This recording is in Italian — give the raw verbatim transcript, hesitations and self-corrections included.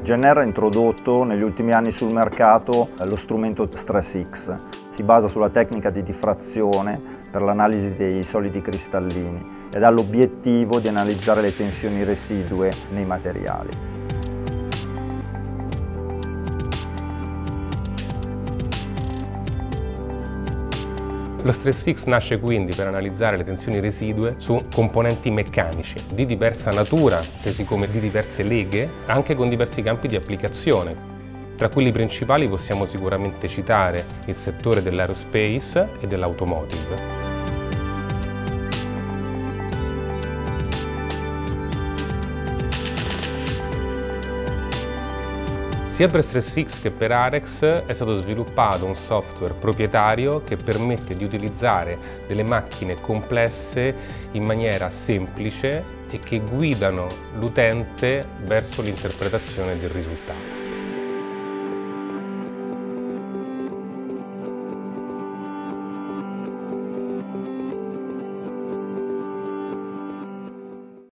G N R ha introdotto negli ultimi anni sul mercato lo strumento StressX. Si basa sulla tecnica di diffrazione per l'analisi dei solidi cristallini ed ha l'obiettivo di analizzare le tensioni residue nei materiali. Lo StressX nasce quindi per analizzare le tensioni residue su componenti meccanici di diversa natura, intesi come di diverse leghe, anche con diversi campi di applicazione. Tra quelli principali possiamo sicuramente citare il settore dell'aerospace e dell'automotive. Sia per StressX che per Arex è stato sviluppato un software proprietario che permette di utilizzare delle macchine complesse in maniera semplice e che guidano l'utente verso l'interpretazione del risultato.